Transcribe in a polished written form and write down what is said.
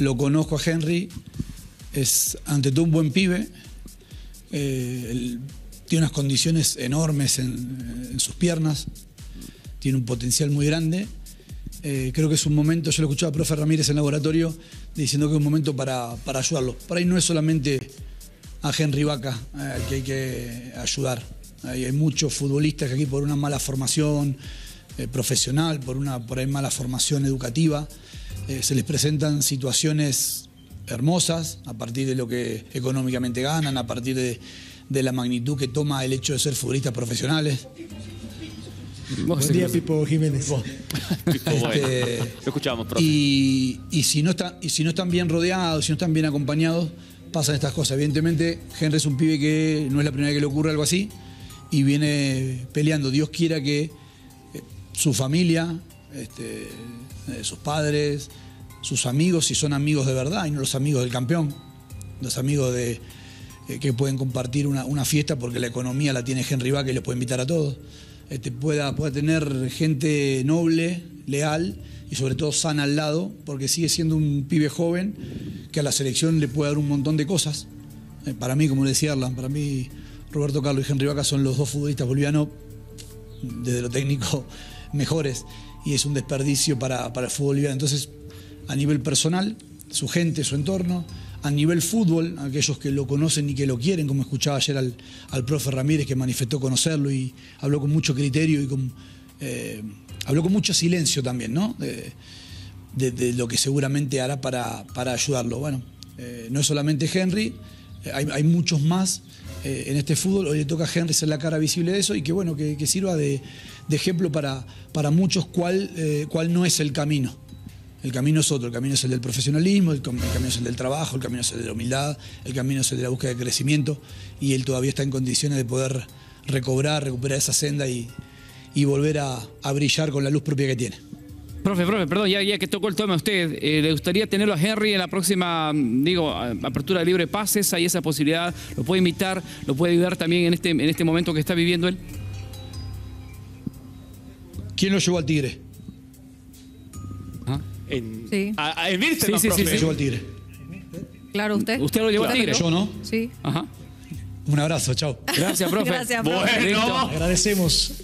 lo conozco a Henry, es ante todo un buen pibe. Tiene unas condiciones enormes en sus piernas, tiene un potencial muy grande. Creo que es un momento, yo lo escuchaba a profe Ramírez en el laboratorio, diciendo que es un momento para ayudarlo. Por ahí no es solamente a Henry Vaca que hay que ayudar. Hay muchos futbolistas que aquí por una mala formación profesional, por ahí mala formación educativa, se les presentan situaciones hermosas a partir de lo que económicamente ganan, a partir de la magnitud que toma el hecho de ser futbolistas profesionales. Buen día, Pipo Jiménez. Lo escuchamos, profe. Y si no están bien rodeados, si no están bien acompañados, pasan estas cosas. Evidentemente, Henry es un pibe que no es la primera vez que le ocurre algo así y viene peleando. Dios quiera que su familia, sus padres, sus amigos, si son amigos de verdad y no los amigos del campeón, los amigos que pueden compartir una fiesta porque la economía la tiene Henry Vaca y los puede invitar a todos, pueda tener gente noble, leal y sobre todo sana al lado, porque sigue siendo un pibe joven que a la selección le puede dar un montón de cosas. Para mí, como le decía Arlan, para mí Roberto Carlos y Henry Vaca son los dos futbolistas bolivianos, desde lo técnico, mejores, y es un desperdicio para el fútbol boliviano. Entonces, a nivel personal, su gente, su entorno, a nivel fútbol, aquellos que lo conocen y que lo quieren, como escuchaba ayer al profe Ramírez, que manifestó conocerlo y habló con mucho criterio y habló con mucho silencio también, ¿no? De lo que seguramente hará para ayudarlo. Bueno, no es solamente Henry, hay muchos más en este fútbol. Hoy le toca a Henry ser la cara visible de eso y que bueno, que sirva de ejemplo para muchos cuál no es el camino. El camino es otro, el camino es el del profesionalismo, el camino es el del trabajo, el camino es el de la humildad, el camino es el de la búsqueda de crecimiento, y él todavía está en condiciones de poder recuperar esa senda y volver a brillar con la luz propia que tiene. Profe, perdón, ya que tocó el tema usted, ¿le gustaría tenerlo a Henry en la próxima, apertura de libre pases? ¿Hay esa posibilidad? ¿Lo puede invitar? ¿Lo puede ayudar también en este momento que está viviendo él? ¿Quién lo llevó al Tigre? En Wilstermann, Sí. profe. ¿Quién lo llevó al Tigre? Claro, usted. ¿Usted lo llevó al Tigre? Yo, ¿no? Sí. Ajá. Un abrazo, chao. Gracias, profe. Gracias, profe. Bueno. Listo. Agradecemos.